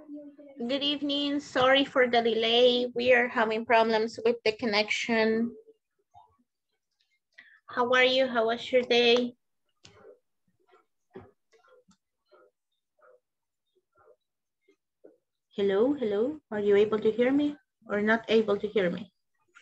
Good evening. Sorry for the delay. We are having problems with the connection. How are you? How was your day? Hello, hello. Are you able to hear me or not able to hear me?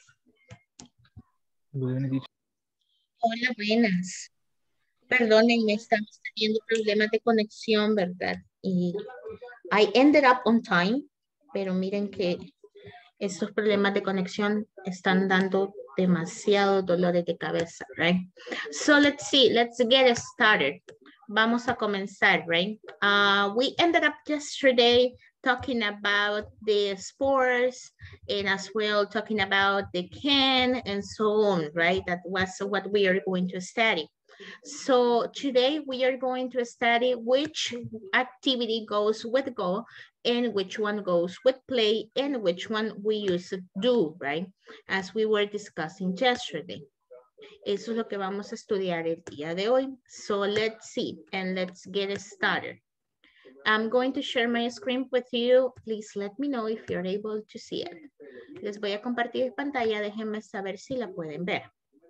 Hola, buenas. Perdónenme, estamos teniendo problemas de conexión, ¿verdad? Y I ended up on time, pero miren que estos problemas de conexión están dando demasiados dolores de cabeza, right? So let's see, let's get started. Vamos a comenzar, right? We ended up yesterday talking about the sports and as well talking about the can and so on, right? That was what we are going to study. So today we are going to study which activity goes with go and which one goes with play and which one we use to do, right? As we were discussing yesterday. Eso es lo que vamos a estudiar el día de hoy. So let's see and let's get started. I'm going to share my screen with you. Please let me know if you're able to see it. Les voy a compartir pantalla. Déjenme saber si la pueden ver.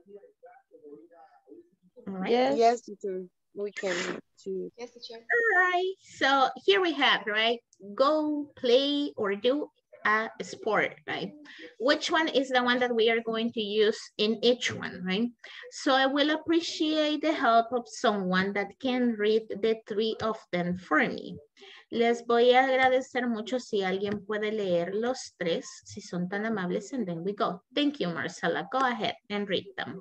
All right. Yes, teacher. We can too. Yes, teacher. All right, so here we have, right? Go, play, or do a sport, right? Which one is the one that we are going to use in each one, right? So I will appreciate the help of someone that can read the three of them for me. Les voy a agradecer mucho si alguien puede leer los tres, si son tan amables, and then we go. Thank you, Marcela. Go ahead and read them.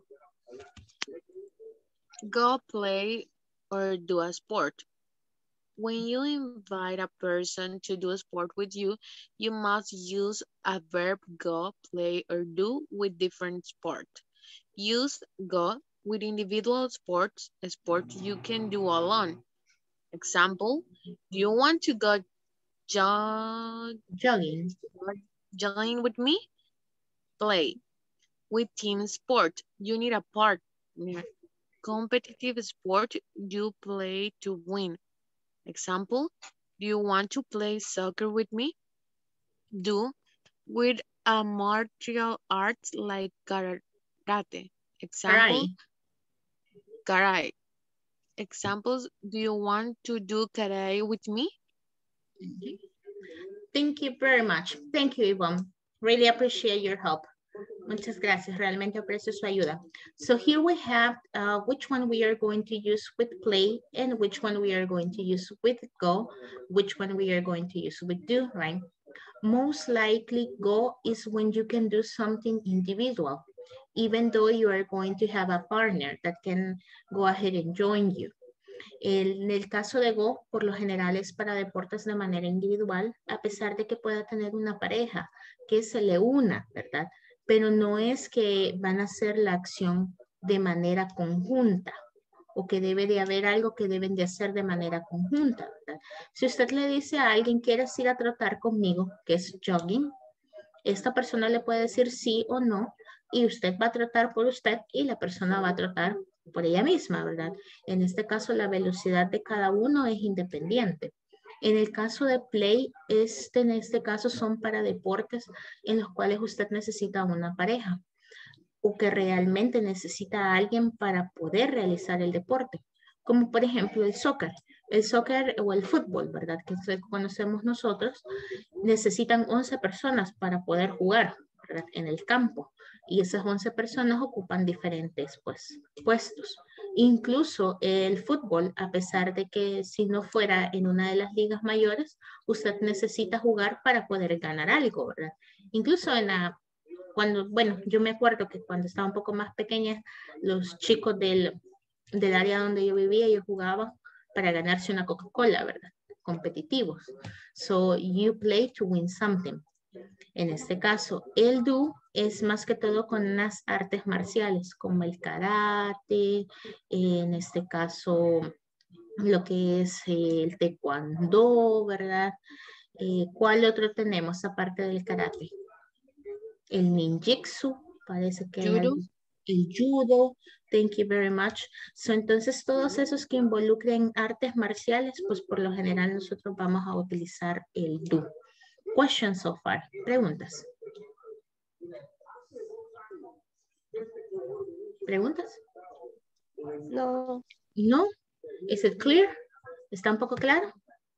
Go play or do a sport. When you invite a person to do a sport with you, you must use a verb go, play, or do with different sport. Use go with individual sports, a sport you can do alone. Example, do you want to go Jogging. jogging with me? Play. With team sport, you need a partner. Competitive sport, you play to win. Example, do you want to play soccer with me? Do with a martial arts like karate. Example, karate. Examples, do you want to do karate with me? Thank you very much. Thank you, Yvonne. Really appreciate your help. Muchas gracias. Realmente aprecio su ayuda. So here we have which one we are going to use with play and which one we are going to use with go, which one we are going to use with do, right? Most likely go is when you can do something individual, even though you are going to have a partner that can go ahead and join you. En el caso de Go, por lo general es para deportes de manera individual, a pesar de que pueda tener una pareja que se le una, ¿verdad? Pero no es que van a hacer la acción de manera conjunta o que debe de haber algo que deben de hacer de manera conjunta, ¿verdad? Si usted le dice a alguien, ¿quieres ir a trotar conmigo? Que es jogging, esta persona le puede decir sí o no y usted va a trotar por usted y la persona va a trotar por ella misma, ¿verdad? En este caso, la velocidad de cada uno es independiente. En el caso de play, en este caso son para deportes en los cuales usted necesita una pareja o que realmente necesita a alguien para poder realizar el deporte, como por ejemplo el soccer. El soccer o el fútbol, ¿verdad? Que conocemos nosotros, necesitan 11 personas para poder jugar, ¿verdad? En el campo. Y esas 11 personas ocupan diferentes puestos. Incluso el fútbol, a pesar de que si no fuera en una de las ligas mayores, usted necesita jugar para poder ganar algo, ¿verdad? Incluso bueno, yo me acuerdo que cuando estaba un poco más pequeña, los chicos del área donde yo vivía, ellos jugaban para ganarse una Coca-Cola, ¿verdad? Competitivos. So you play to win something. En este caso, el do es más que todo con las artes marciales, como el karate, en este caso, lo que es el taekwondo, ¿verdad? ¿Cuál otro tenemos aparte del karate? El ninjutsu, parece que Judo. el judo. Thank you very much. So, entonces, todos esos que involucren artes marciales, pues por lo general nosotros vamos a utilizar el do. Questions so far. Preguntas. ¿Preguntas? No. No. Is it clear? ¿Está un poco claro?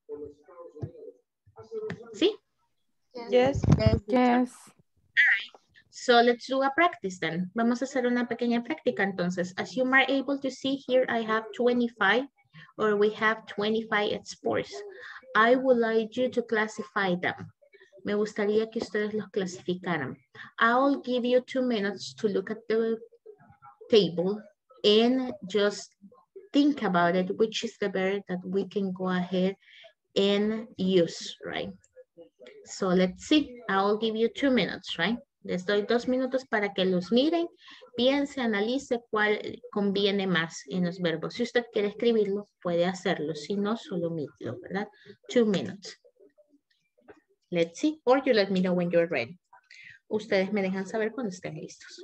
¿Sí? Yes. Yes. So let's do a practice then. Vamos a hacer una pequeña práctica entonces. As you are able to see here, I have 25 or we have 25 sports. I would like you to classify them. Me gustaría que ustedes los clasificaran. I'll give you 2 minutes to look at the table and just think about it, which is the verb that we can go ahead and use, right? So let's see, I'll give you 2 minutes, right? Les doy 2 minutos para que los miren, piense, analice cuál conviene más en los verbos. Si usted quiere escribirlo, puede hacerlo. Si no, solo míralo, ¿verdad? 2 minutes. Let's see, or you let me know when you're ready. Ustedes me dejan saber cuando estén listos.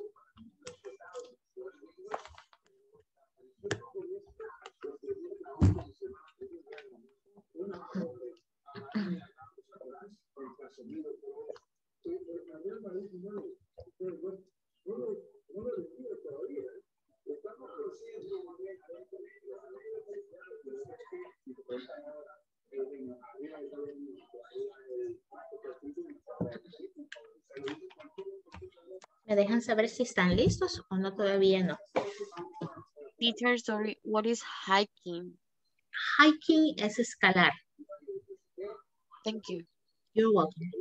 ¿Me dejan saber si están listos o no? Todavía no. Teacher, sorry, what is hiking? Hiking es escalar. Thank you. You're welcome.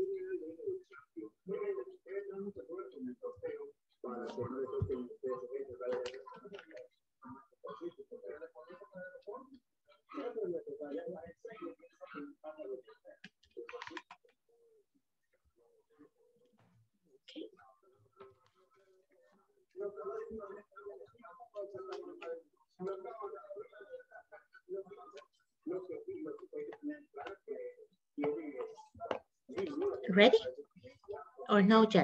Ready? Or no yet?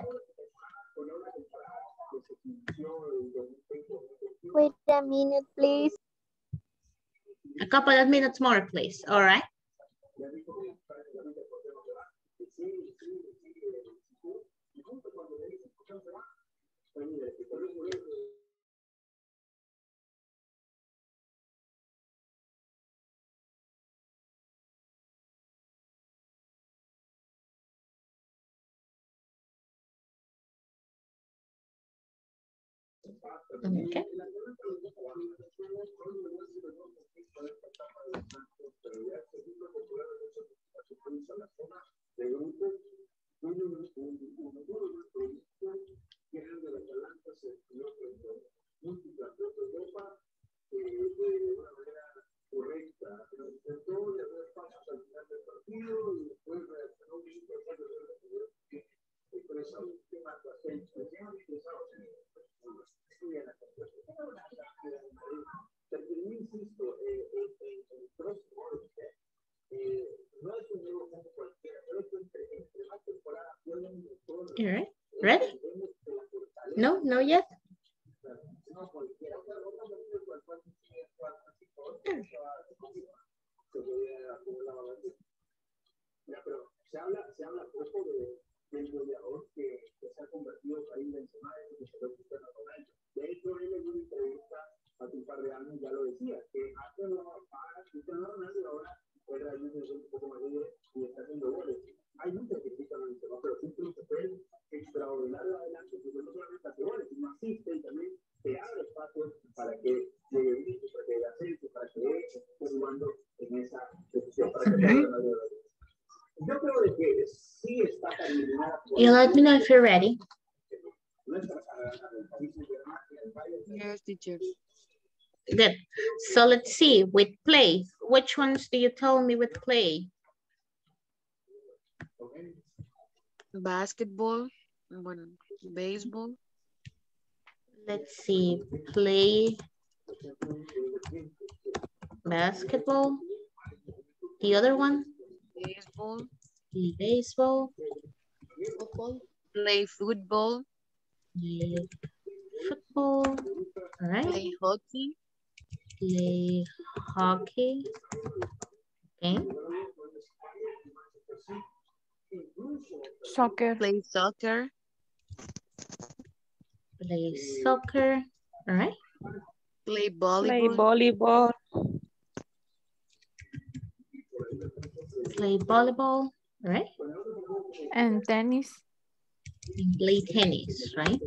Wait a minute, please. A couple of minutes more, please. All right. Okay. All right. Ready? No, no yet. You let me know if you're ready. Yes, teacher. Good. So let's see, with play, which ones do you tell me with play? Basketball, bueno, baseball, Let's see, play, basketball. The other one? baseball, Baseball. Football. play football, Football. baseball. All right. Play hockey. Play hockey. Okay. Soccer. Play soccer. Play soccer. All right. Play Play volleyball. volleyball. Play volleyball. All right. And tennis. And play tennis, right?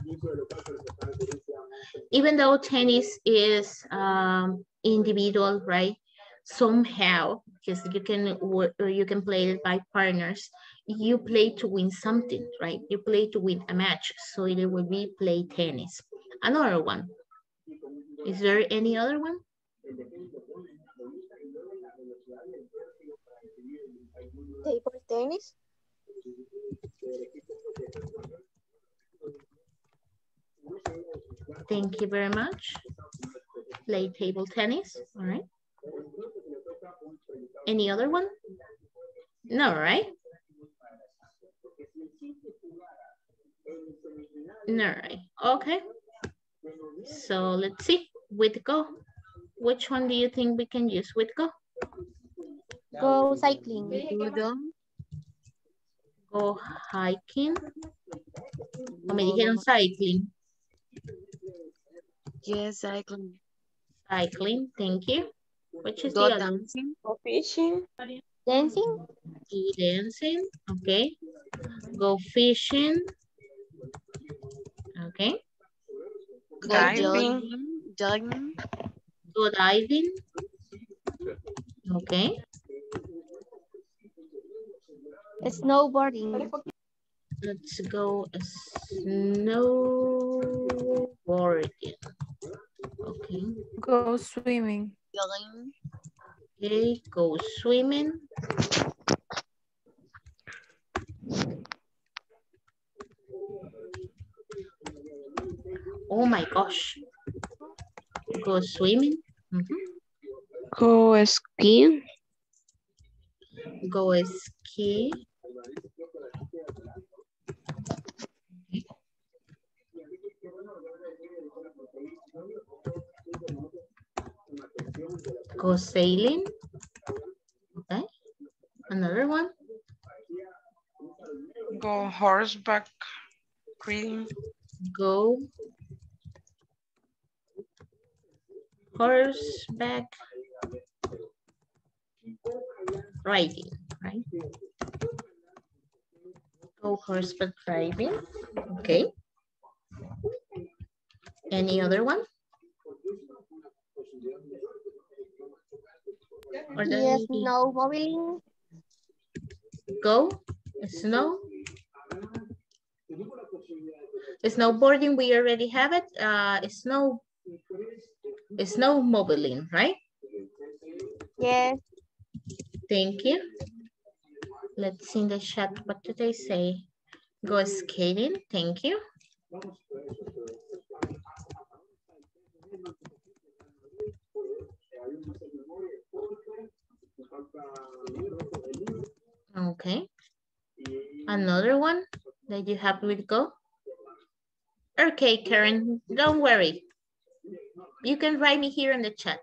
Even though tennis is individual, right? Somehow, because you can work or you can play it by partners, you play to win something, right? You play to win a match, so it will be play tennis. Another one. Is there any other one? Table tennis. Thank you very much. Play table tennis, all right. Any other one? No, right? No, right. Okay. So let's see, with go. Which one do you think we can use with go? Go cycling. Judo. Go hiking. O me dijeron cycling. Yes, cycling. Cycling, thank you. Which is Go the other? dancing. Go fishing. Dancing. Go dancing, okay. Go fishing. Okay. Go Diving. jogging. Go diving. Okay. Snowboarding. Let's go snowboarding. Okay. Go swimming. Jogging. Okay, go swimming. Oh my gosh. Go swimming. Go skiing. Go ski. Go sailing. Okay. Another one. Go horseback riding. Go horseback riding, right? Go horseback riding. Okay. Any other one? Or does Yes, it need- snowmobiling. Go snow. Snowboarding, we already have it. Snowmobiling, right? Yes. Thank you. Let's see in the chat, what did they say? Go skating, thank you. Okay. Another one that you have with go? Okay, Karen, don't worry. You can write me here in the chat.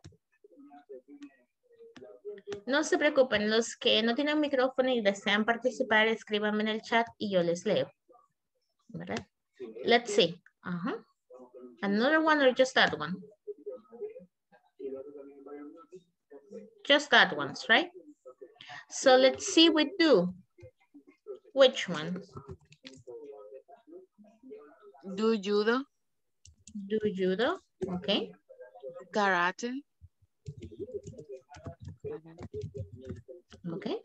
No se preocupen, los que no tienen micrófono y desean participar, escríbanme en el chat y yo les leo. ¿Verdad? Let's see. Another one or just that one? Just that ones, right? So let's see we do. Which one? Do judo. Do judo, okay. Karate. Okay.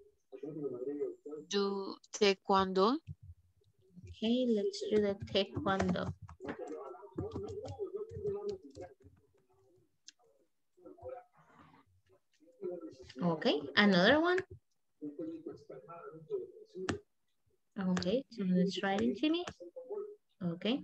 Do taekwondo. Okay, let's do the taekwondo. Okay, another one. Okay, so let's write it to me. Okay.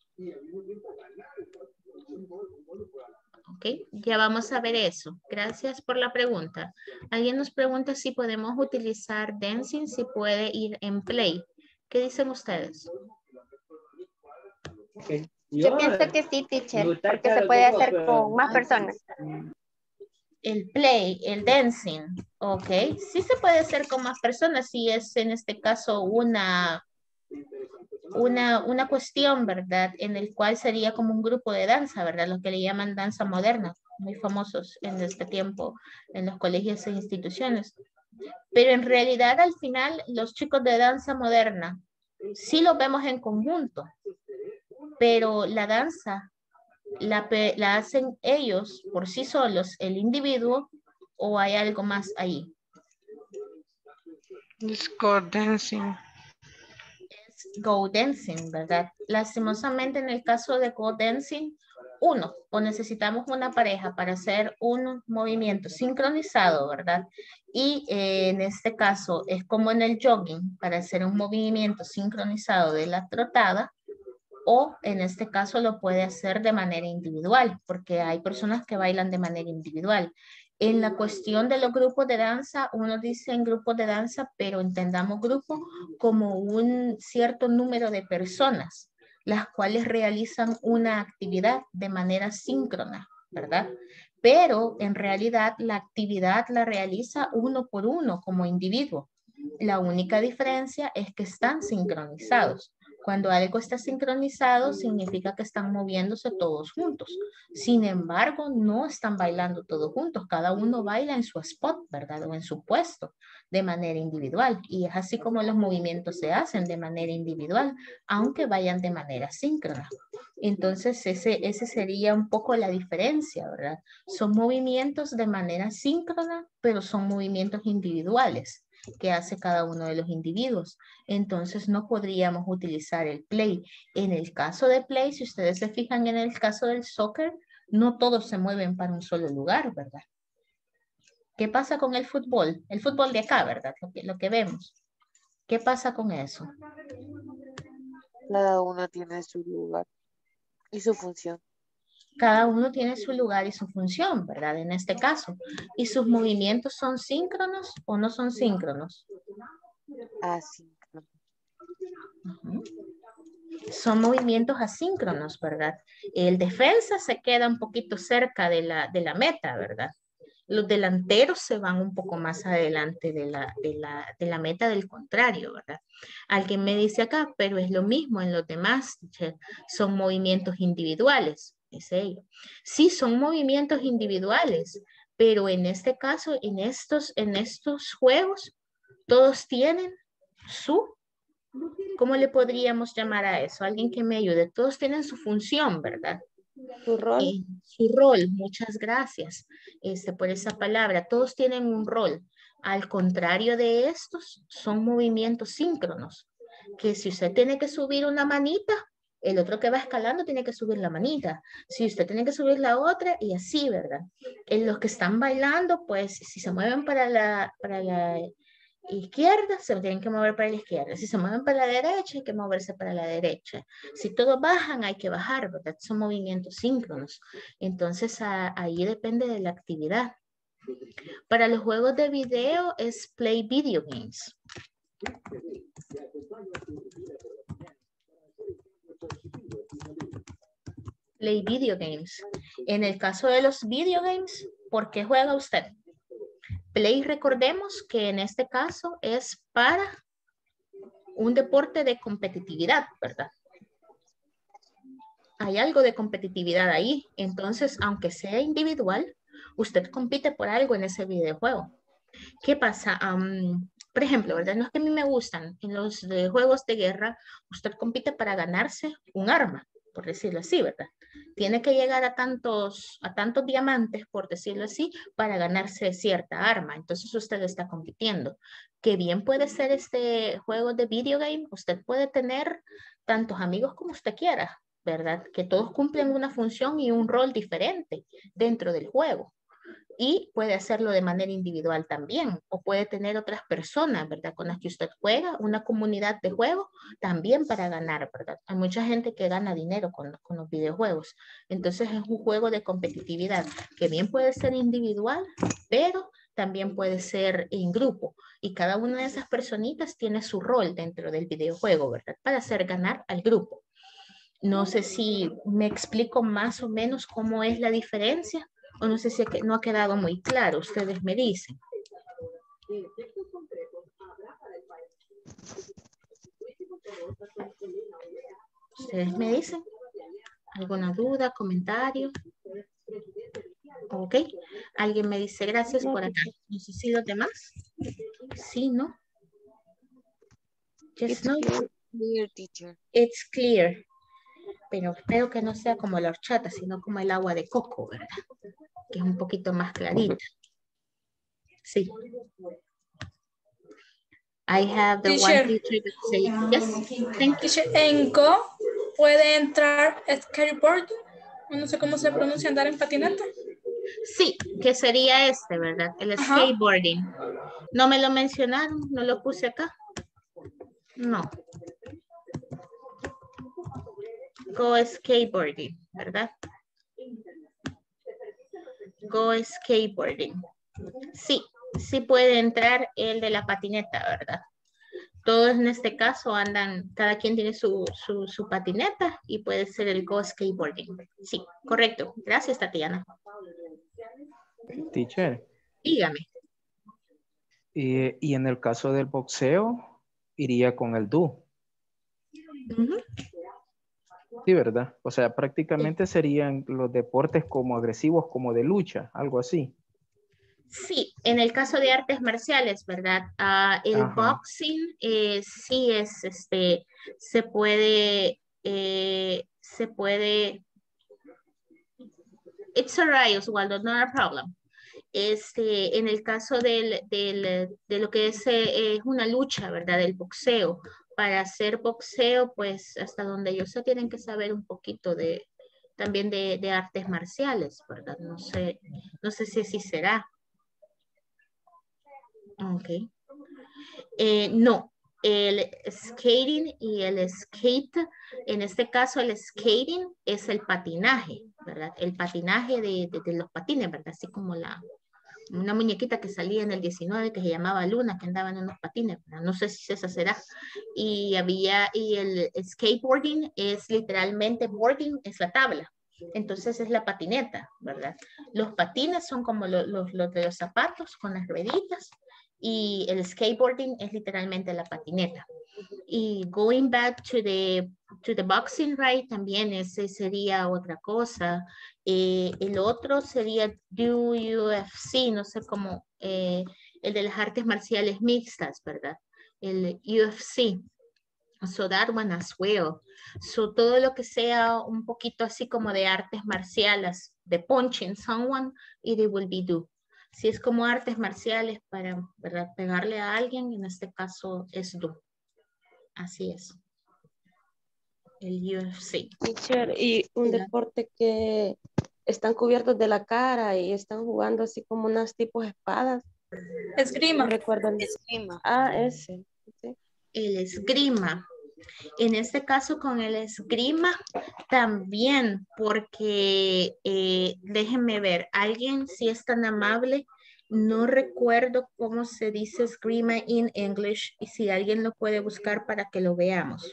Ok, ya vamos a ver eso. Gracias por la pregunta. Alguien nos pregunta si podemos utilizar dancing, si puede ir en play. ¿Qué dicen ustedes? Okay. Yo pienso que sí, teacher, porque se puede hacer con más personas. El play, el dancing, ok. Sí se puede hacer con más personas, si es en este caso una cuestión, ¿verdad? En el cual sería como un grupo de danza, ¿verdad? Lo que le llaman danza moderna, muy famosos en este tiempo en los colegios e instituciones. Pero en realidad al final los chicos de danza moderna sí los vemos en conjunto, pero la danza la hacen ellos por sí solos, el individuo, o hay algo más ahí. Disco dancing. Go dancing, ¿verdad? Lastimosamente en el caso de go dancing, uno, o necesitamos una pareja para hacer un movimiento sincronizado, ¿verdad? Y en este caso es como en el jogging, para hacer un movimiento sincronizado de la trotada, o en este caso lo puede hacer de manera individual, porque hay personas que bailan de manera individual. En la cuestión de los grupos de danza, uno dice en grupos de danza, pero entendamos grupo como un cierto número de personas, las cuales realizan una actividad de manera síncrona, ¿verdad? Pero en realidad la actividad la realiza uno por uno como individuo. La única diferencia es que están sincronizados. Cuando algo está sincronizado, significa que están moviéndose todos juntos. Sin embargo, no están bailando todos juntos. Cada uno baila en su spot, ¿verdad? O en su puesto, de manera individual. Y es así como los movimientos se hacen de manera individual, aunque vayan de manera síncrona. Entonces, ese sería un poco la diferencia, ¿verdad? Son movimientos de manera síncrona, pero son movimientos individuales que hace cada uno de los individuos. Entonces no podríamos utilizar el play. En el caso de play, si ustedes se fijan en el caso del soccer, no todos se mueven para un solo lugar, ¿verdad? ¿Qué pasa con el fútbol? El fútbol de acá, ¿verdad? Lo que vemos. ¿Qué pasa con eso? Cada uno tiene su lugar y su función. Cada uno tiene su lugar y su función, ¿verdad? En este caso. ¿Y sus movimientos son síncronos o no son síncronos? Así. Ujú. Son movimientos asíncronos, ¿verdad? El defensa se queda un poquito cerca de la meta, ¿verdad? Los delanteros se van un poco más adelante de la meta del contrario, ¿verdad? Alguien me dice acá, pero es lo mismo en los demás, son movimientos individuales, es ello. Sí, son movimientos individuales, pero en este caso, en estos juegos, todos tienen su, ¿cómo le podríamos llamar a eso? Alguien que me ayude. Todos tienen su función, ¿verdad? Su rol. Su rol, muchas gracias por esa palabra. Todos tienen un rol. Al contrario de estos, son movimientos síncronos, que si usted tiene que subir una manita, el otro que va escalando tiene que subir la manita. Si usted tiene que subir la otra, y así, ¿verdad? En los que están bailando, pues si se mueven para la izquierda, se tienen que mover para la izquierda. Si se mueven para la derecha, hay que moverse para la derecha. Si todos bajan, hay que bajar, ¿verdad? Son movimientos síncronos. Entonces, ahí depende de la actividad. Para los juegos de video es play video games. Play video games. En el caso de los video games, ¿por qué juega usted? Play, recordemos que en este caso es para un deporte de competitividad, ¿verdad? Hay algo de competitividad ahí. Entonces, aunque sea individual, usted compite por algo en ese videojuego. ¿Qué pasa? Por ejemplo, ¿verdad? No es que a mí me gustan. En los juegos de guerra, usted compite para ganarse un arma, por decirlo así, ¿verdad? Tiene que llegar a tantos diamantes, por decirlo así, para ganarse cierta arma. Entonces usted está compitiendo. Que bien puede ser este juego de video game. Usted puede tener tantos amigos como usted quiera, ¿verdad? Que todos cumplen una función y un rol diferente dentro del juego. Y puede hacerlo de manera individual también, o puede tener otras personas, ¿verdad? Con las que usted juega, una comunidad de juego, también para ganar, ¿verdad? Hay mucha gente que gana dinero con los videojuegos. Entonces es un juego de competitividad, que bien puede ser individual, pero también puede ser en grupo. Y cada una de esas personitas tiene su rol dentro del videojuego, ¿verdad? Para hacer ganar al grupo. No sé si me explico más o menos cómo es la diferencia o no sé si no ha quedado muy claro. Ustedes me dicen. Ustedes me dicen. ¿Alguna duda, comentario? Ok. Alguien me dice gracias No, por acá. No sé si los demás. Sí, ¿no? Just it's no. Clear, teacher. It's clear. Pero espero que no sea como la horchata, sino como el agua de coco, ¿verdad? Que es un poquito más clarita. Sí. I have the one Teacher, teacher that say yes. Thank you. teacher, en Go puede entrar skateboard. No sé cómo se pronuncia andar en patineta. Sí, que sería este, ¿verdad? El Ajá. skateboarding. No me lo mencionaron, no lo puse acá. No. Go skateboarding, ¿verdad? Go skateboarding. Sí, sí puede entrar el de la patineta, ¿verdad? Todos en este caso andan, cada quien tiene su patineta y puede ser el go skateboarding. Sí, correcto. Gracias, Tatiana. Teacher, Dígame. y en el caso del boxeo, iría con el do. Ujú. Sí, ¿verdad? O sea, prácticamente serían los deportes como agresivos, como de lucha, algo así. Sí, en el caso de artes marciales, ¿verdad? El Ajá. boxing sí es, se puede, it's alright, Oswaldo, not a problem. En el caso de lo que es una lucha, ¿verdad? Del boxeo. Para hacer boxeo, pues hasta donde yo sé, tienen que saber un poquito también de artes marciales, ¿verdad? No sé si así será. Ok. No, el skating y el skate, en este caso el skating es el patinaje, ¿verdad? El patinaje de los patines, ¿verdad? Así como una muñequita que salía en el 19 que se llamaba Luna, que andaba en unos patines, ¿verdad? No sé si esa será. Y el skateboarding es literalmente, boarding es la tabla. Entonces es la patineta, ¿verdad? Los patines son como los de los zapatos con las rueditas y el skateboarding es literalmente la patineta. Y going back to the boxing, right, también ese sería otra cosa. El otro sería UFC, no sé cómo, el de las artes marciales mixtas, ¿verdad? El UFC. So that one as well. So todo lo que sea un poquito así como de artes marciales, de punching someone, it will be do. Si es como artes marciales para, ¿verdad? Pegarle a alguien, en este caso es do. Así es. El UFC. teacher, y un deporte que están cubiertos de la cara y están jugando así como unas tipos espadas. Esgrima. No recuerdo el Esgrima. ese. Sí. El esgrima. En este caso con el esgrima también, porque déjenme ver, alguien si es tan amable, no recuerdo cómo se dice esgrima en English y si alguien lo puede buscar para que lo veamos.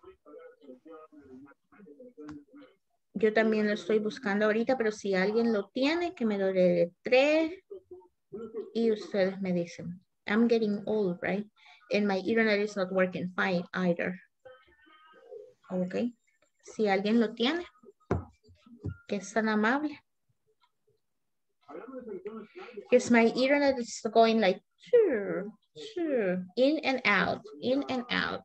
Yo también lo estoy buscando ahorita, pero si alguien lo tiene, que me lo deletree y ustedes me dicen. I'm getting old, right? And my internet is not working fine either. Ok. Si alguien lo tiene, que es tan amable. Because my internet is going like, sure, in and out, in and out.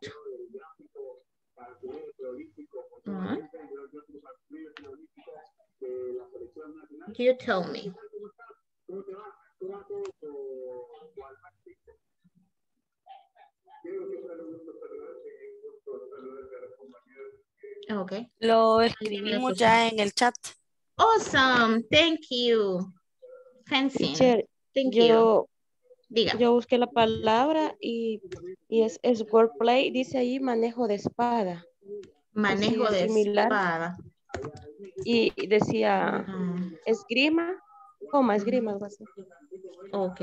You tell me. Okay. Lo escribimos ya en el chat. Awesome. Thank you. Fancy. Teacher, Thank you. Diga. yo busqué la palabra y es wordplay, dice ahí manejo de espada. Manejo de similar. espada. Y decía esgrima, esgrima, algo así. Ok.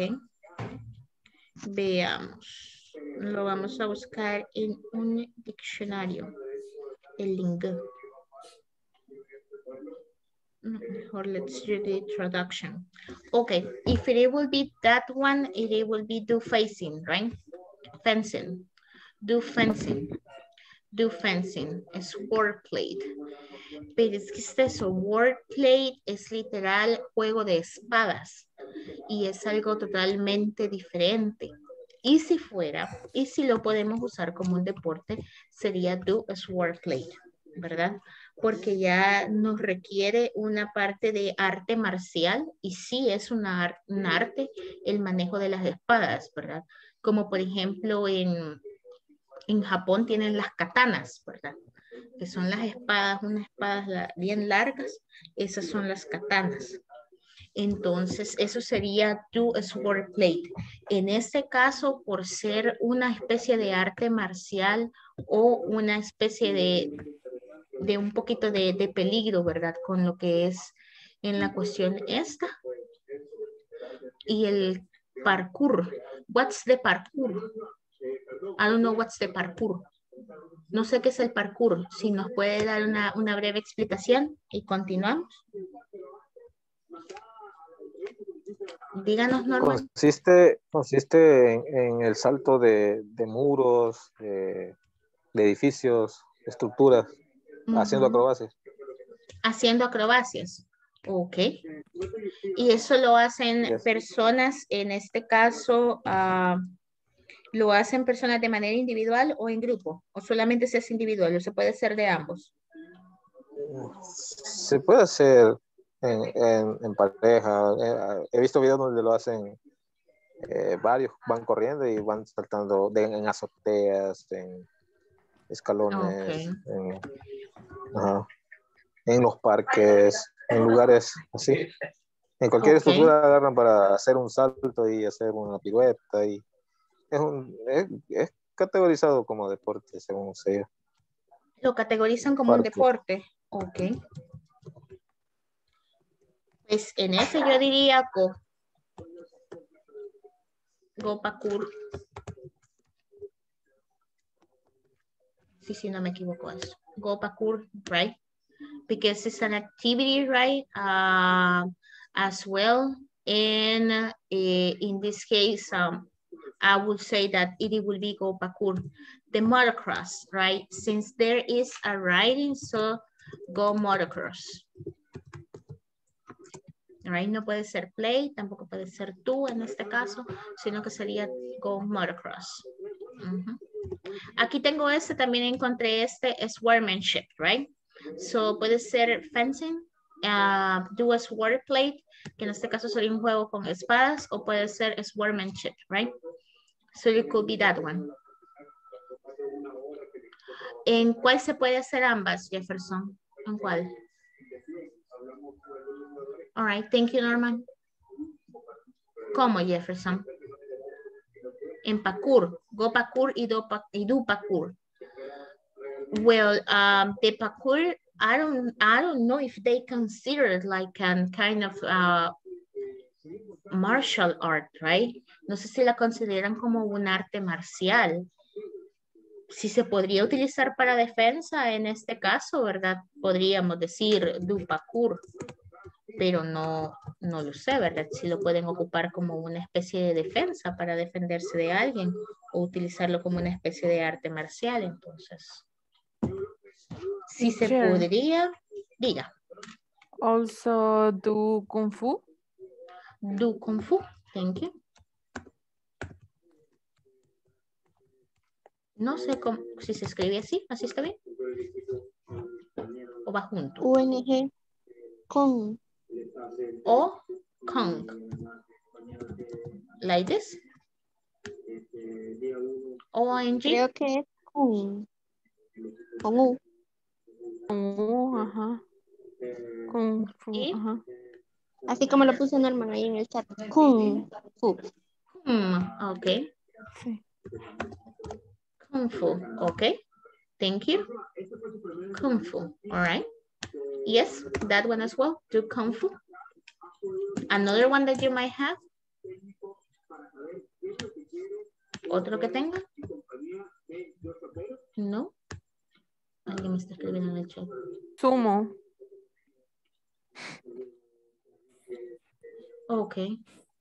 Veamos. Lo vamos a buscar en un diccionario. El lingo. Or let's do the introduction. Okay, if it will be that one, it will be do facing, right? Fencing, do fencing, do fencing, es wordplay. Pero es que eso, wordplay es literal juego de espadas y es algo totalmente diferente. Y si fuera, y si lo podemos usar como un deporte, sería do swordplay, ¿verdad? Porque ya nos requiere una parte de arte marcial y sí es un arte el manejo de las espadas, ¿verdad? Como por ejemplo en Japón tienen las katanas, ¿verdad? Que son las espadas, unas espadas bien largas, esas son las katanas. Entonces, eso sería do swordplay. En este caso, por ser una especie de arte marcial o una especie de un poquito de peligro, ¿verdad? Con lo que es en la cuestión esta. Y el parkour. What's the parkour? I don't know what's the parkour. No sé qué es el parkour. Si nos puede dar una breve explicación y continuamos. Díganos, Norman. Consiste en el salto de muros, de edificios, estructuras, haciendo acrobacias. Haciendo acrobacias. Ok. Y eso lo hacen personas, en este caso, ¿lo hacen personas de manera individual o en grupo? ¿O solamente se hace individual o se puede hacer de ambos? Se puede hacer en pareja. He visto videos donde lo hacen varios, van corriendo y van saltando en azoteas, en escalones, en los parques, en lugares así. En cualquier estructura agarran para hacer un salto y hacer una pirueta. Y es categorizado como deporte, según sé. Lo categorizan como un deporte. Ok. Pues en ese yo diría go parkour. Sí, no me equivoco eso. Go parkour, right? Because it's an activity, right? As well. And in this case, I would say that it will be go parkour. The motocross, right? Since there is a riding, so go motocross. Right? No puede ser play, tampoco puede ser tú en este caso, sino que sería go motocross. Aquí tengo este, también encontré este, swordsmanship, right? So puede ser fencing, do a swordplay, que en este caso sería un juego con espadas, o puede ser swordsmanship, right? So it could be that one. ¿En cuál se puede hacer ambas, Jefferson? ¿En cuál? All right, thank you, Norman. ¿Cómo, Jefferson? En parkour, go parkour y do parkour. Well, the parkour, I don't know if they consider it like a kind of martial art, right? No sé si la consideran como un arte marcial. Si se podría utilizar para defensa en este caso, ¿verdad? Podríamos decir do parkour, pero no lo sé, ¿verdad? Si lo pueden ocupar como una especie de defensa para defenderse de alguien o utilizarlo como una especie de arte marcial, entonces. Si se podría, diga. Also do Kung Fu. Do Kung Fu, thank you. No sé cómo, si se escribe así está bien. O va junto. UNG, Kung. O Kung. Like this. ONG. Creo que es Kung. Con U. Con U, ajá. Kung Fu, ajá. Así como lo puso Norman ahí en el chat. Kung Fu. Ok. Sí. Kung Fu, okay. Thank you. Kung Fu, all right. Yes, that one as well, do Kung Fu. Another one that you might have. ¿Otro que tenga? No. Alguien me está escribiendo en el chat. Sumo. Okay.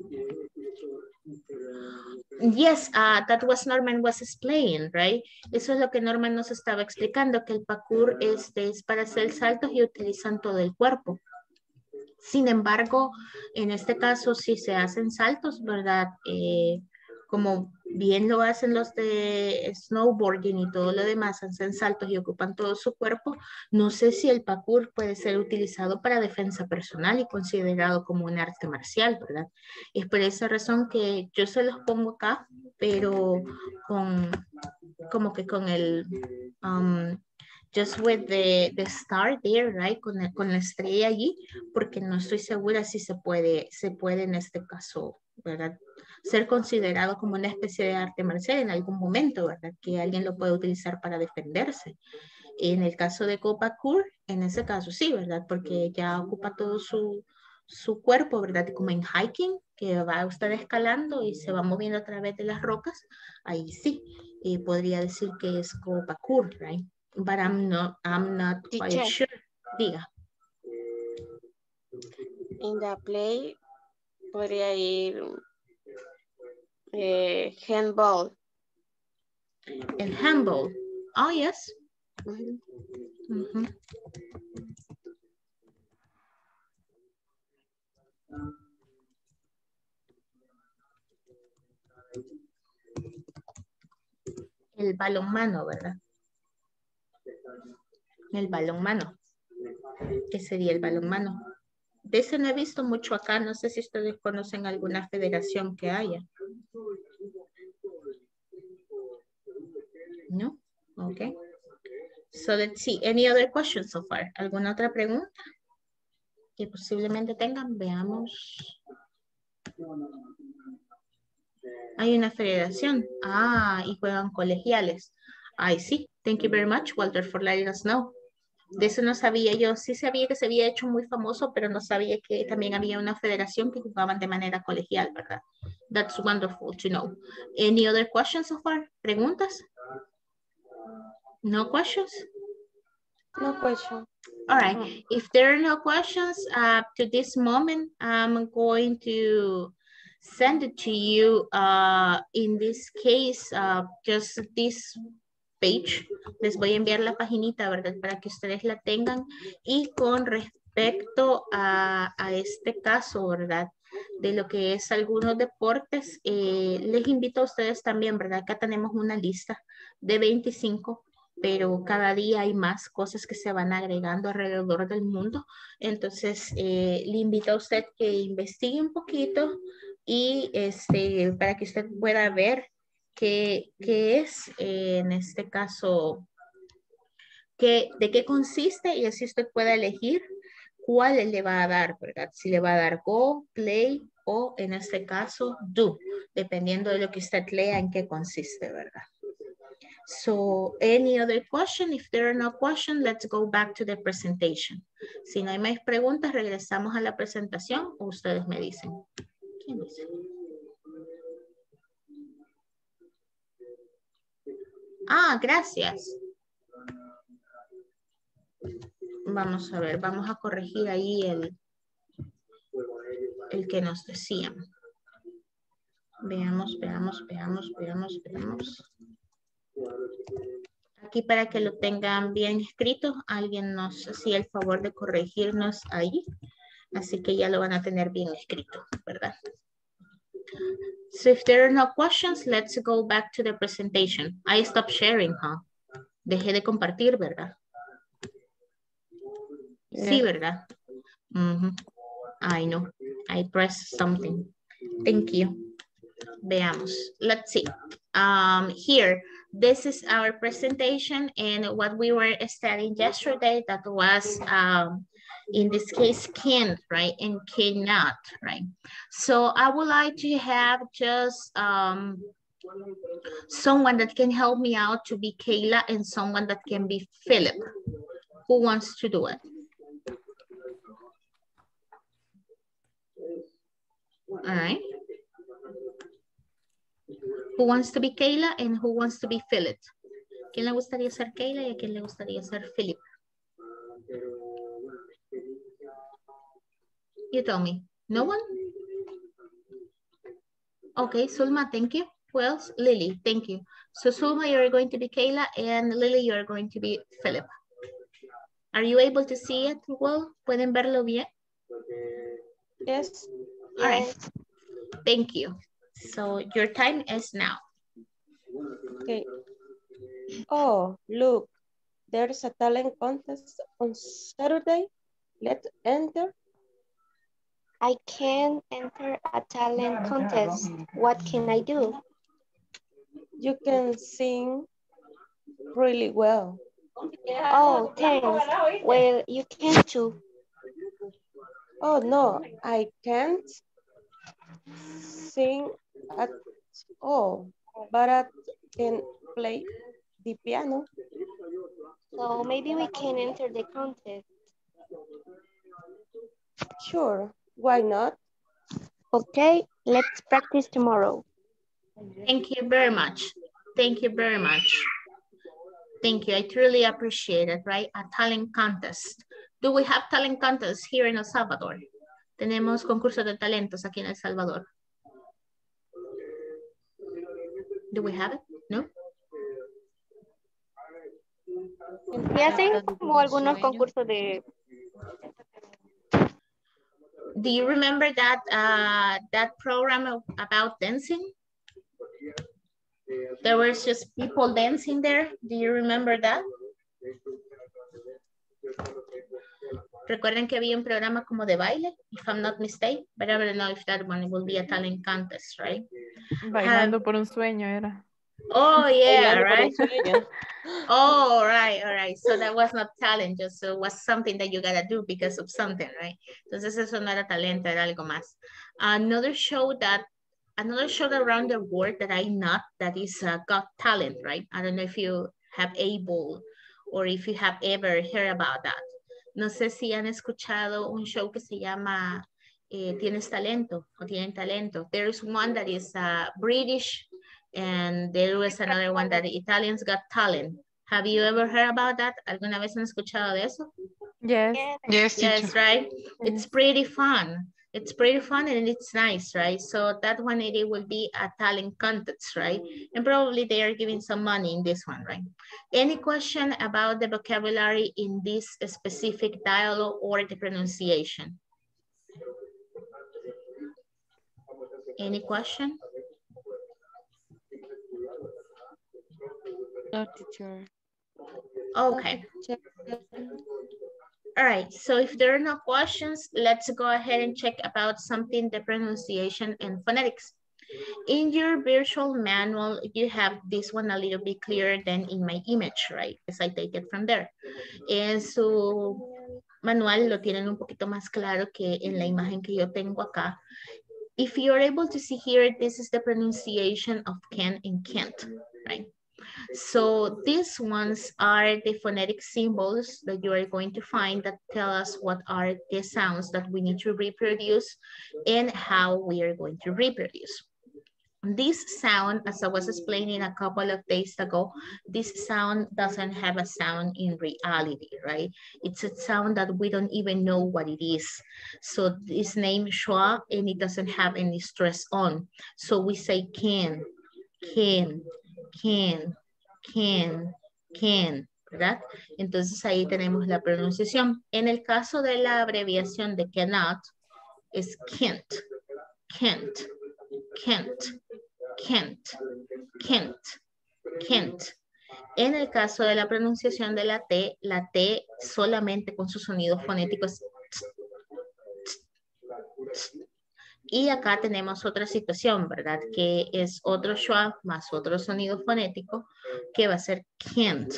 Yes, that was Norman was explaining, right? Eso es lo que Norman nos estaba explicando, que el parkour es para hacer saltos y utilizan todo el cuerpo. Sin embargo, en este caso, si se hacen saltos, ¿verdad? Como bien lo hacen los de snowboarding y todo lo demás, hacen saltos y ocupan todo su cuerpo, no sé si el parkour puede ser utilizado para defensa personal y considerado como un arte marcial, ¿verdad? Es por esa razón que yo se los pongo acá, pero como que con el... just with the star there, right? Con la estrella allí, porque no estoy segura si se puede en este caso, ¿verdad? Ser considerado como una especie de arte marcial en algún momento, ¿verdad? Que alguien lo puede utilizar para defenderse. En el caso de parkour, en ese caso sí, ¿verdad? Porque ya ocupa todo su cuerpo, ¿verdad? Como en hiking, que va usted escalando y se va moviendo a través de las rocas, ahí sí, podría decir que es parkour, right? But I'm not quite Teacher. sure. Diga. In the play podría ir handball. El handball. Oh, yes. El balonmano, ¿verdad? El balonmano. ¿Qué sería el balonmano? De ese no he visto mucho acá. No sé si ustedes conocen alguna federación que haya. ¿No? Ok. So let's see. Any other questions so far? ¿Alguna otra pregunta que posiblemente tengan? Veamos. Hay una federación. Ah, y juegan colegiales. Ay, sí. Thank you very much, Walter, for letting us know. De eso no sabía yo. Sí sabía que se había hecho muy famoso, pero no sabía que también había una federación que jugaban de manera colegial, ¿verdad? That's wonderful to know. Any other questions so far? ¿Preguntas? No questions? No question. All right. If there are no questions to this moment, I'm going to send it to you. In this case, just this page. Les voy a enviar la paginita, ¿verdad? Para que ustedes la tengan. Y con respecto a este caso, ¿verdad? De lo que es algunos deportes, les invito a ustedes también, ¿verdad? Acá tenemos una lista de 25, pero cada día hay más cosas que se van agregando alrededor del mundo. Entonces, le invito a usted que investigue un poquito y para que usted pueda ver qué es, en este caso, de qué consiste, y así usted pueda elegir cuál le va a dar, ¿verdad? Si le va a dar go, play o en este caso do, dependiendo de lo que usted lea en qué consiste, ¿verdad? So, any other question? If there are no questions, let's go back to the presentation. Si no hay más preguntas, regresamos a la presentación o ustedes me dicen. ¿Quién dice? Ah, gracias. Vamos a ver, vamos a corregir ahí el que nos decían. Veamos. Aquí para que lo tengan bien escrito, alguien nos hacía el favor de corregirnos ahí. Así que ya lo van a tener bien escrito, ¿verdad? So if there are no questions, let's go back to the presentation. I stopped sharing, huh? Dejé de compartir, ¿verdad? Sí, ¿verdad? I know. I pressed something. Thank you. Veamos. Let's see. Here, this is our presentation and what we were studying yesterday, that was, in this case, can, right? And cannot, right? So I would like to have just someone that can help me out to be Kayla and someone that can be Philip. Who wants to do it? All right. Who wants to be Kayla and who wants to be Philip? ¿Quién le gustaría ser Kayla y a quién le gustaría ser Philip? You tell me. No one? Okay, Sulma, thank you. Who else? Lily, thank you. So Sulma, you're going to be Kayla, and Lily, you're going to be Philip. Are you able to see it well? ¿Pueden verlo bien? Yes. All right. Thank you. So your time is now. Okay. Oh, look, there's a talent contest on Saturday. Let's enter. I can enter a talent contest. What can I do? You can sing really well. Oh, thanks. Well, you can too. Oh, no, I can't sing at all, but I can play the piano. So maybe we can enter the contest. Sure, why not? Okay, let's practice tomorrow. Thank you very much. Thank you very much. Thank you. I truly appreciate it, right? A talent contest. Do we have talent contests here in El Salvador? Tenemos concursos de talentos aquí en El Salvador. Do we have it? No? ¿Y hacen como algunos concursos de... Do you remember that that program about dancing? There was just people dancing there. Do you remember that? Recuerden que había un programa como de baile, if I'm not mistaken, but I don't know if that one will be a talent contest, right? Bailando por un sueño era. Oh, yeah, Bailando por right? un sueño. Oh, all right. So that was not talent, just it was something that you gotta do because of something, right? Entonces eso no era talento, era algo más. Another show around the world that I know that is Got Talent, right? I don't know if you have able or if you have ever heard about that. No sé si han escuchado un show que se llama Tienes Talento o Tienen Talento. There's one that is British and there was another one that Italians Got Talent. Have you ever heard about that? ¿Alguna vez han escuchado de eso? Yes. Yes, teacher. Yes, right? It's pretty fun. It's pretty fun and it's nice, right? So that 180 will be a talent contest, right? And probably they are giving some money in this one, right? Any question about the vocabulary in this specific dialogue or the pronunciation? Any question? No, teacher. Okay. All right, so if there are no questions, let's go ahead and check about something, the pronunciation and phonetics. In your virtual manual, you have this one a little bit clearer than in my image, right? As I take it from there. En su manual lo tienen un poquito más claro que en la imagen que yo tengo acá. If you're able to see here, this is the pronunciation of can and can't, right? So these ones are the phonetic symbols that you are going to find that tell us what are the sounds that we need to reproduce and how we are going to reproduce. This sound, as I was explaining a couple of days ago, this sound doesn't have a sound in reality, right? It's a sound that we don't even know what it is. So this name schwa, and it doesn't have any stress on. So we say can, ¿verdad? Entonces ahí tenemos la pronunciación. En el caso de la abreviación de cannot, es can't. En el caso de la pronunciación de la T solamente con su sonido fonético es y acá tenemos otra situación, ¿verdad? Que es otro schwa más otro sonido fonético que va a ser can't.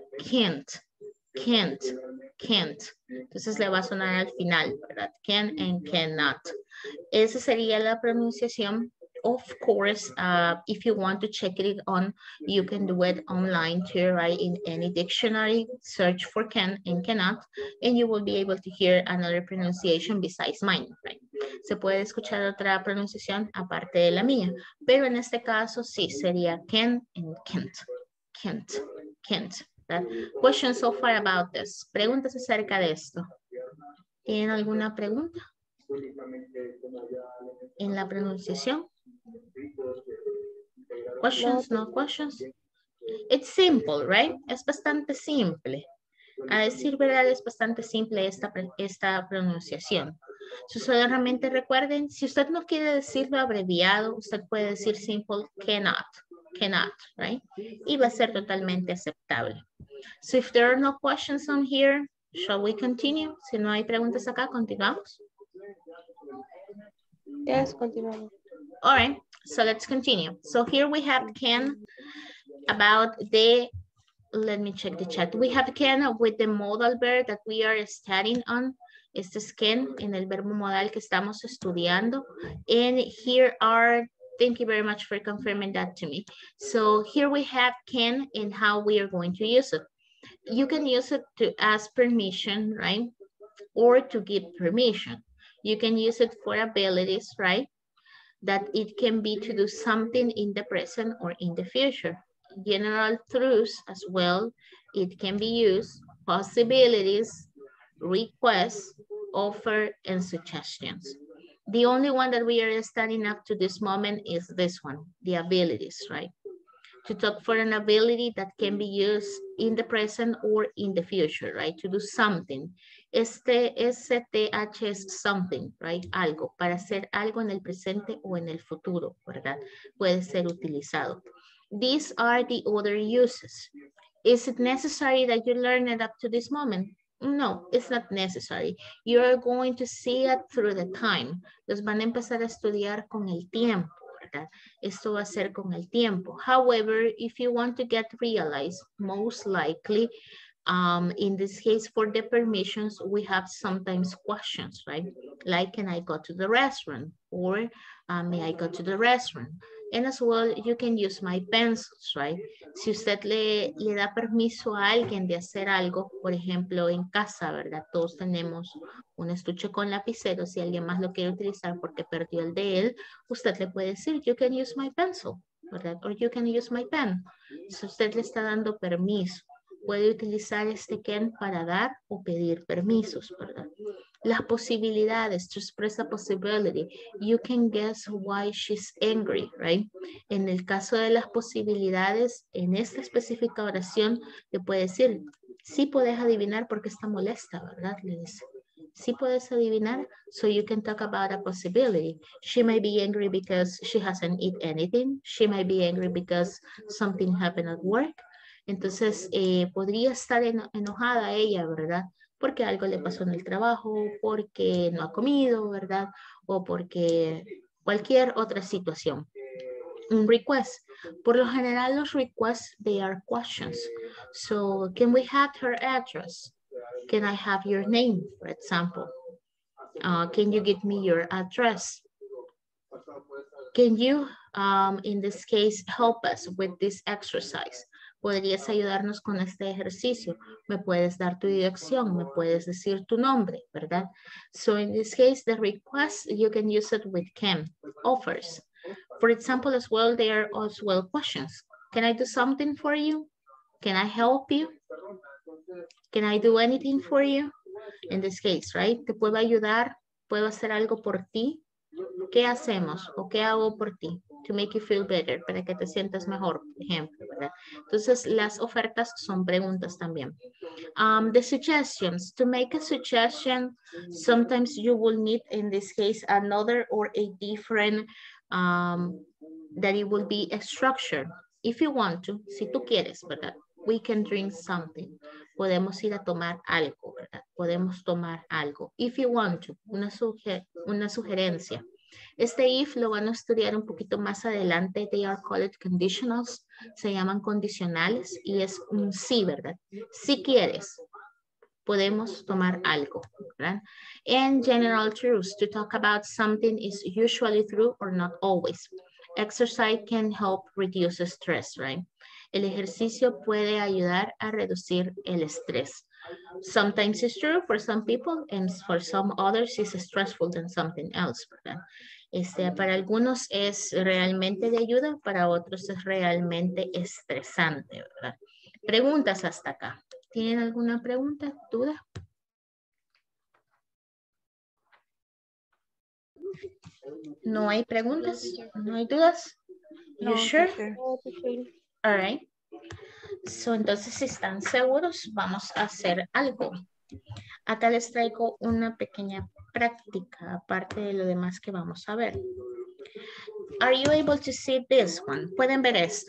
Entonces le va a sonar al final, ¿verdad? Can and cannot. Esa sería la pronunciación. Of course, if you want to check it on, you can do it online too, right? In any dictionary, search for can and cannot, and you will be able to hear another pronunciation besides mine, right? Se puede escuchar otra pronunciación aparte de la mía, pero en este caso sí, sería can and can't. Right? Questions so far about this. Preguntas acerca de esto. ¿Tienen alguna pregunta? En la pronunciación. Questions, no questions? It's simple, right? Es bastante simple. A decir verdad, es bastante simple esta pronunciación. So, solamente recuerden, si usted no quiere decirlo abreviado, usted puede decir simple cannot, right? Y va a ser totalmente aceptable. So, if there are no questions on here, shall we continue? Si no hay preguntas acá, continuamos. Yes, continuamos. All right, so let's continue. So here we have can about the, let me check the chat. We have can with the modal verb that we are studying on. Este es can en el verbo modal que estamos estudiando. And here are, thank you very much for confirming that to me. So here we have can and how we are going to use it. You can use it to ask permission, right? Or to give permission. You can use it for abilities, right? That it can be to do something in the present or in the future. General truths as well, it can be used, possibilities, requests, offer, and suggestions. The only one that we are studying up to this moment is this one, the abilities, right? To talk for an ability that can be used in the present or in the future, right? To do something. STH es something, right? Algo, para hacer algo en el presente o en el futuro, ¿verdad? Puede ser utilizado. These are the other uses. Is it necessary that you learn it up to this moment? No, it's not necessary. You're going to see it through the time. Los van a empezar a estudiar con el tiempo, ¿verdad? Esto va a ser con el tiempo. However, if you want to get realized, most likely, in this case, for the permissions, we have sometimes questions, right? Like, can I go to the restaurant? Or may I go to the restaurant? And as well, you can use my pencils, right? Si usted le da permiso a alguien de hacer algo, por ejemplo, en casa, ¿verdad? Todos tenemos un estuche con lapicero. Si alguien más lo quiere utilizar porque perdió el de él, usted le puede decir, you can use my pencil, ¿verdad? Or you can use my pen. Si usted le está dando permiso, puede utilizar este can para dar o pedir permisos, ¿verdad? Las posibilidades, to express a possibility. You can guess why she's angry, right? En el caso de las posibilidades, en esta específica oración, le puede decir, sí puedes adivinar por qué está molesta, ¿verdad? Le dice, sí puedes adivinar, so you can talk about a possibility. She may be angry because she hasn't eaten anything. She may be angry because something happened at work. Entonces, podría estar enojada ella, ¿verdad? Porque algo le pasó en el trabajo, porque no ha comido, ¿verdad? O porque cualquier otra situación. Un request. Por lo general, los requests, they are questions. So, can we have her address? Can I have your name, for example? Can you give me your address? Can you, in this case, help us with this exercise? ¿Podrías ayudarnos con este ejercicio? ¿Me puedes dar tu dirección? ¿Me puedes decir tu nombre? ¿Verdad? So in this case, the request, you can use it with can. Offers. For example, as well, there are as well questions. Can I do something for you? Can I help you? Can I do anything for you? In this case, right? ¿Te puedo ayudar? ¿Puedo hacer algo por ti? ¿Qué hacemos o qué hago por ti? To make you feel better, para que te sientas mejor, por ejemplo, ¿verdad? Entonces, las ofertas son preguntas también. The suggestions. To make a suggestion, sometimes you will need, in this case, another or a different, that it will be a structure. If you want to, si tú quieres, ¿verdad? We can drink something. Podemos ir a tomar algo, ¿verdad? Podemos tomar algo. If you want to, una sugerencia. Este if lo van a estudiar un poquito más adelante. They are called conditionals. Se llaman condicionales y es un sí, ¿verdad? Si quieres, podemos tomar algo, ¿verdad? And general truths. To talk about something is usually true or not always. Exercise can help reduce stress, right? El ejercicio puede ayudar a reducir el estrés. Sometimes it's true for some people and for some others it's stressful than something else, ¿verdad? Para algunos es realmente de ayuda, para otros es realmente estresante, ¿verdad? Preguntas hasta acá. ¿Tienen alguna pregunta, duda? ¿No hay preguntas? ¿No hay dudas? You No, sure? teacher. All right. So, entonces, si están seguros, vamos a hacer algo. Acá les traigo una pequeña práctica, aparte de lo demás que vamos a ver. Are you able to see this one? ¿Pueden ver esto?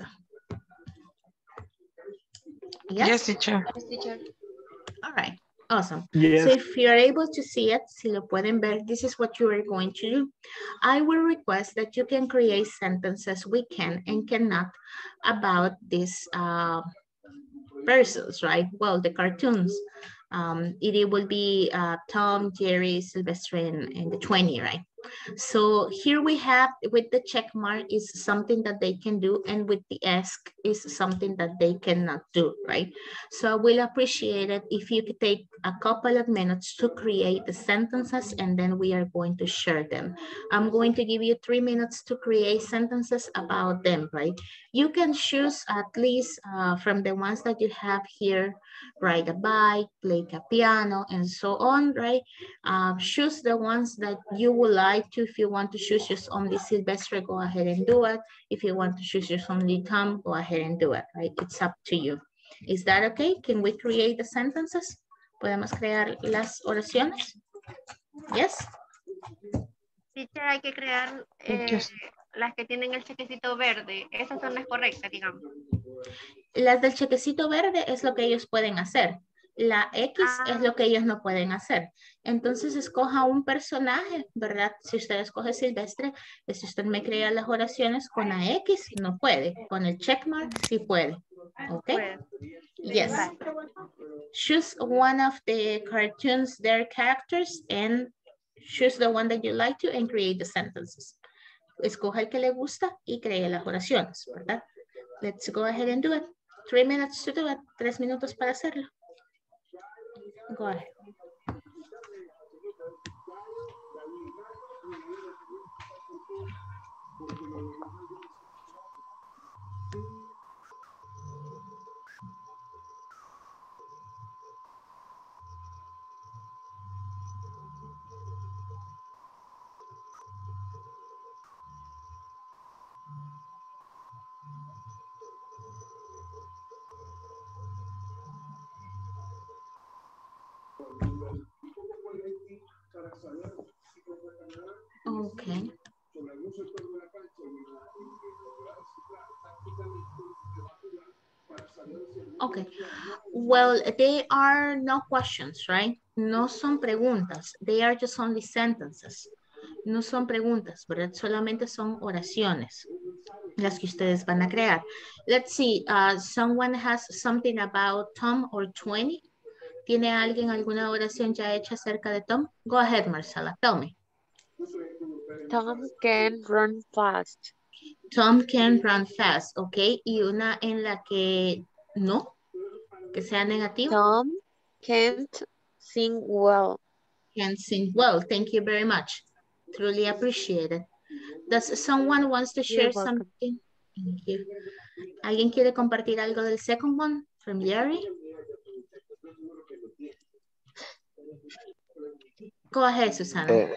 Yes, teacher. All right. Awesome. Yes. So if you're able to see it, si lo pueden ver, this is what you are going to do. I will request that you can create sentences we can and cannot about these persons, right? Well, the cartoons. It will be Tom, Jerry, Sylvester, and the 20, right? So here we have with the check mark is something that they can do, and with the ask is something that they cannot do, right? So I will appreciate it if you could take a couple of minutes to create the sentences, and then we are going to share them. I'm going to give you 3 minutes to create sentences about them, right? You can choose at least from the ones that you have here, ride a bike, play a piano, and so on, right? Choose the ones that you would like to. If you want to choose just only Sylvester, go ahead and do it. If you want to choose just only Tom, go ahead and do it, right? It's up to you. Is that okay? Can we create the sentences? ¿Podemos crear las oraciones? Yes? Teacher, hay que crear Yes. las que tienen el chequecito verde. Esas son las correctas, digamos. Las del chequecito verde es lo que ellos pueden hacer. La X es lo que ellos no pueden hacer. Entonces escoja un personaje, ¿verdad? Si usted escoge Silvestre, si usted me crea las oraciones con la X, no puede. Con el checkmark, sí puede. ¿Ok? Yes. Choose one of the cartoons, their characters, and choose the one that you like to and create the sentences. Escoja el que le gusta y cree las oraciones, ¿verdad? Let's go ahead and do it. 3 minutes to do it. 3 minutos para hacerlo. Go ahead. Okay. Okay. Well, they are no questions, right? No son preguntas. They are just only sentences. No son preguntas, ¿verdad? Solamente son oraciones las que ustedes van a crear. Let's see. Someone has something about Tom or 20. ¿Tiene alguien alguna oración ya hecha acerca de Tom? Go ahead, Marcela. Tell me. Tom can run fast. Tom can run fast, ¿ok? Y una en la que no, que sea negativo. Tom can't sing well. Can sing well. Thank you very much. Truly appreciate it. Does someone wants to share something? Thank you. ¿Alguien quiere compartir algo del second one from Jerry? Go ahead, Susana.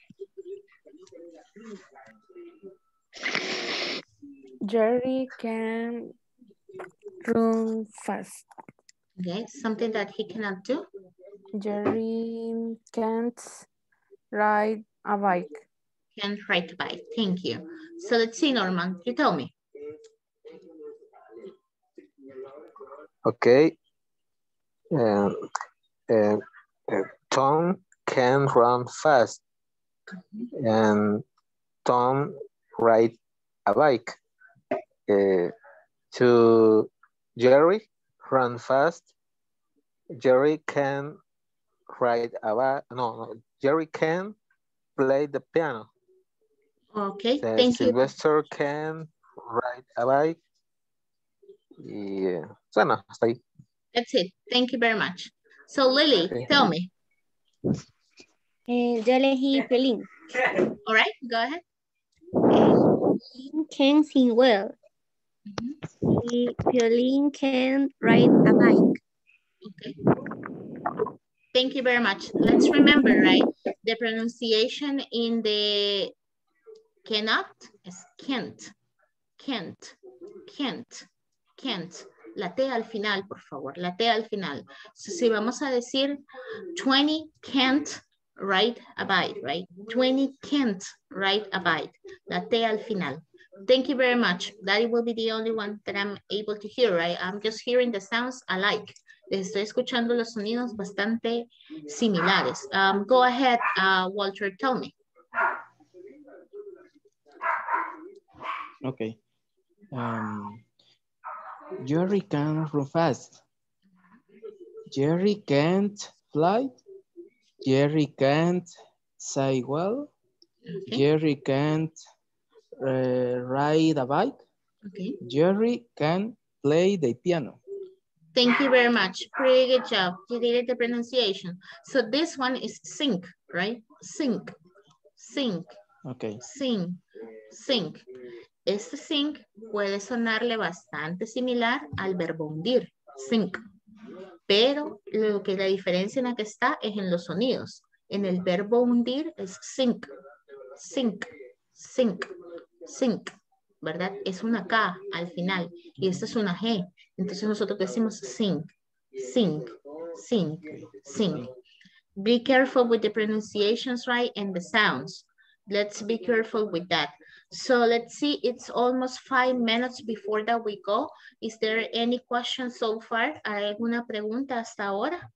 Jerry can run fast. Okay, something that he cannot do. Jerry can't ride a bike. Can't ride a bike. Thank you. So let's see, Norman, you tell me. Okay. Tom can run fast. And Tom ride a bike. To Jerry run fast. Jerry can ride a bike. No, Jerry can play the piano. Okay, thank Sylvester can ride a bike. Yeah. Bueno, hasta ahí. That's it. Thank you very much. So Lily, okay. Tell me. Yo elegí Piolín. All right, go ahead. Piolín can sing well. Piolín can ride a bike. Okay. Thank you very much. Let's remember, right? The pronunciation in the cannot is can't. can't, can't. La T al final, por favor, la T al final. So, si vamos a decir 20 can't ride a bike, right? 20 can't ride a bike. La T al final. Thank you very much. That will be the only one that I'm able to hear, right? I'm just hearing the sounds alike. Estoy escuchando los sonidos bastante similares. Go ahead, Walter, tell me. Okay. Jerry can run fast. Jerry can't fly. Jerry can't say well. Okay. Jerry can't ride a bike. Okay. Jerry can play the piano. Thank you very much. Pretty good job. You did the pronunciation. So this one is sing, right? Sing, sing. Okay. Sing, sing. Este sing puede sonarle bastante similar al verbo hundir, sing. Pero lo que la diferencia en la que está es en los sonidos. En el verbo hundir es sink, sink, sink, sink, ¿verdad? Es una K al final y esta es una G. Entonces nosotros decimos sink, sink, sink, sink. Be careful with the pronunciations, right? And the sounds. Let's be careful with that. So let's see, it's almost 5 minutes before that we go. Is there any question so far? ¿Hay alguna pregunta hasta ahora?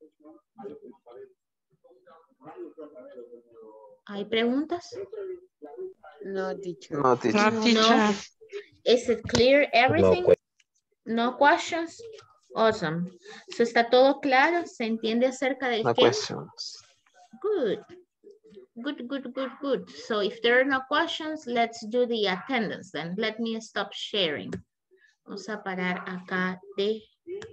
¿Hay preguntas? No, teacher. No, teacher. No, teacher. No. Is it clear, everything? No questions? Awesome. So está todo claro, se entiende acerca del No qué? questions. Good. Good, good, good, good. So if there are no questions, let's do the attendance then. Let me stop sharing. Vamos a parar acá de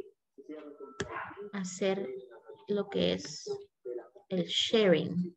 hacer lo que es el sharing.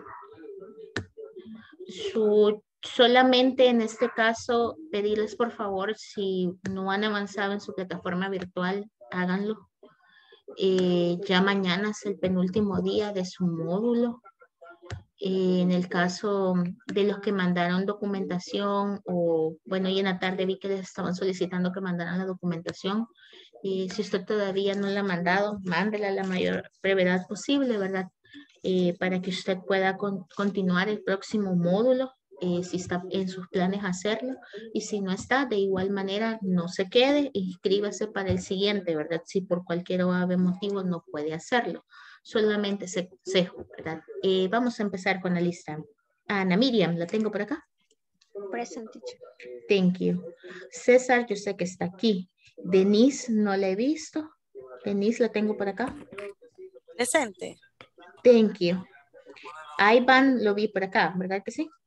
Solamente en este caso, pedirles por favor, si no han avanzado en su plataforma virtual, háganlo. Ya mañana es el penúltimo día de su módulo. En el caso de los que mandaron documentación o, bueno, y en la tarde vi que les estaban solicitando que mandaran la documentación. Y si usted todavía no la ha mandado, mándela a la mayor brevedad posible, ¿verdad? Para que usted pueda continuar el próximo módulo, si está en sus planes hacerlo. Y si no está, de igual manera, no se quede, inscríbase para el siguiente, ¿verdad? Si por cualquier motivo no puede hacerlo. Solamente se ¿verdad? Vamos a empezar con la lista. Ana Miriam, ¿la tengo por acá? Present, teacher. Thank you. César, yo sé que está aquí. Denise, no la he visto. Denise, ¿la tengo por acá? Presente. Thank you. Ivan, lo vi por acá, ¿verdad que sí?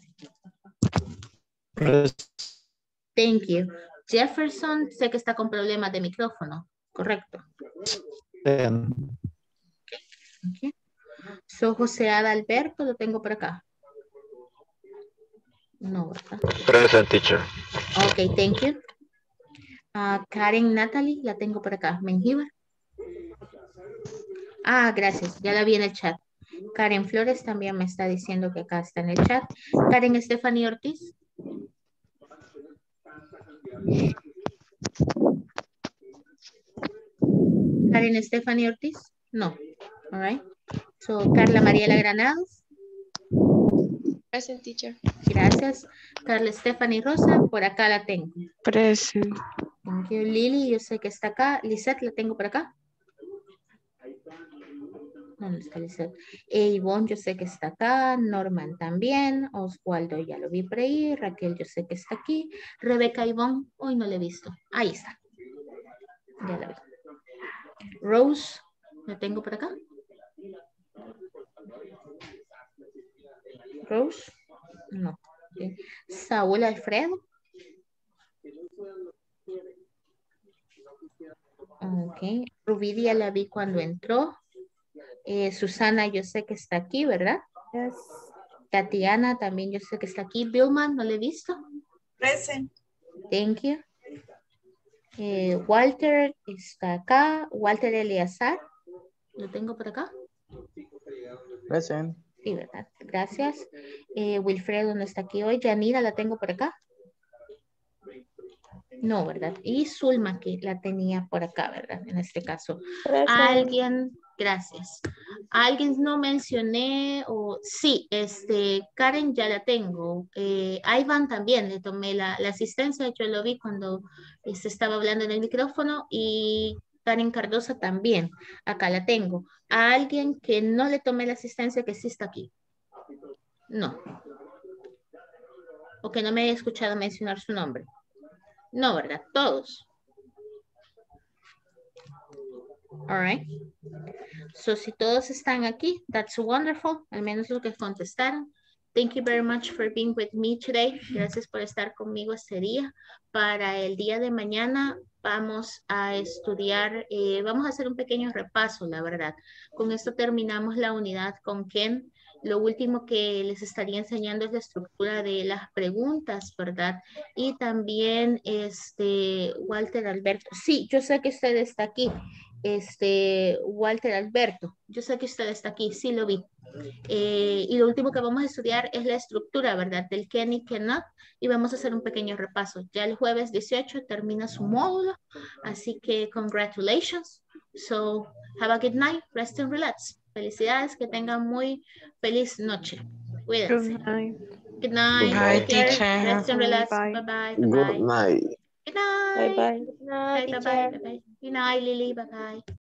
Thank you. Jefferson, sé que está con problemas de micrófono, ¿correcto? Okay. So, José Adalberto, lo tengo por acá. No, ¿verdad? Present, teacher. Ok, thank you. Karen Natalie, la tengo por acá. Mengíbar. Gracias, ya la vi en el chat. Karen Flores también me está diciendo que acá está en el chat. Karen Stephanie Ortiz. Karen Stephanie Ortiz. No. All right. So, Carla Mariela Granados. Present, teacher. Gracias. Carla Stephanie Rosa, por acá la tengo. Present. Thank you. Lili, yo sé que está acá. Lisette, la tengo por acá. ¿Dónde está Lisette? Ivonne, yo sé que está acá. Norman también. Oswaldo, ya lo vi por ahí. Raquel, yo sé que está aquí. Rebeca Ivonne, hoy no la he visto. Ahí está. Ya la vi. Rose, la tengo por acá. Rose, no. Okay. Saúl Alfredo. Ok. Rubidia la vi cuando entró. Susana, yo sé que está aquí, ¿verdad? Yes. Tatiana también yo sé que está aquí. Vilma, no le he visto. Present. Thank you. Walter está acá. Walter Eleazar. Lo tengo por acá. Present. Sí, ¿verdad? Gracias. Wilfredo no está aquí hoy. Yanira la tengo por acá. No, ¿verdad? Y Zulma, que la tenía por acá, ¿verdad? En este caso. Present. Alguien, gracias. Alguien no mencioné, o sí, Karen ya la tengo. Ivan también, le tomé la asistencia, yo lo vi cuando se estaba hablando en el micrófono, y Karen Cardosa también, acá la tengo. A alguien que no le tomé la asistencia, que sí está aquí. No. O que no me haya escuchado mencionar su nombre. No, ¿verdad? Todos. All right. So, si todos están aquí, that's wonderful. Al menos lo que contestaron. Thank you very much for being with me today. Gracias por estar conmigo este día. Para el día de mañana vamos a estudiar, vamos a hacer un pequeño repaso, la verdad. Con esto terminamos la unidad con Ken. Lo último que les estaría enseñando es la estructura de las preguntas, ¿verdad? Y también, Walter Alberto. Sí, yo sé que usted está aquí. Walter Alberto. Yo sé que usted está aquí, sí lo vi. Y lo último que vamos a estudiar es la estructura, ¿verdad? Del can y cannot. Y vamos a hacer un pequeño repaso. Ya el jueves 18 termina su módulo. Así que, congratulations. So, have a good night. Rest and relax. Felicidades, que tengan muy feliz noche. Cuídense. Good night. Good night. Bye, Take care. teacher. Rest and relax. Bye. Bye-bye. Good Bye-bye. night. Good night. Bye bye. No, Bye-bye. teacher. Bye-bye. Good night, Lily. Bye-bye.